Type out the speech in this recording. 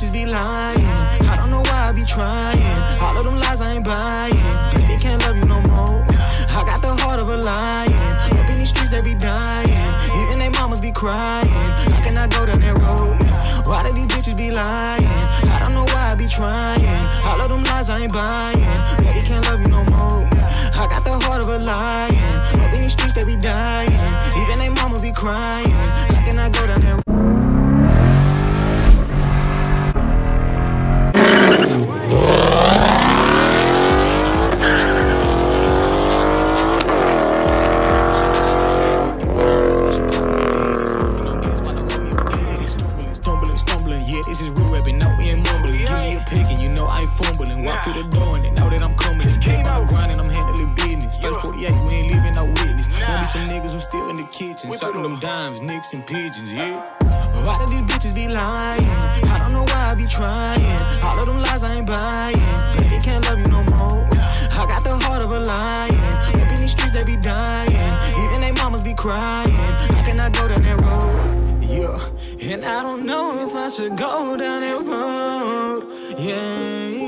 bitches be lying. I don't know why I be trying. All of them lies I ain't buying. Baby can't love you no more. I got the heart of a lion. Up in these streets they be dying. Even they mamas be crying. How can I go down that road? Why do these bitches be lying? I don't know why I be trying. All of them lies I ain't buying. Baby can't love you no more. I got the heart of a lion. Up in these streets they be dying. Even they mama be crying. How can I go down that road? This is real rapping, no, we ain't mumbling. Give me a pick and you know I ain't fumbling. Walk through the door and they know that I'm coming. Keep on grinding, I'm handling business. First 48, we ain't leaving no witness. Know me some niggas who still in the kitchen. Serving them dimes, nicks and pigeons, yeah. Why do these bitches be lying? I don't know why I be trying. All of them lies I ain't buying. Baby can't love you no more. I got the heart of a lion. Up in these streets they be dying. Even they mamas be crying. How can I go down that road? Yeah, and I don't know if I should go down that road. Yeah.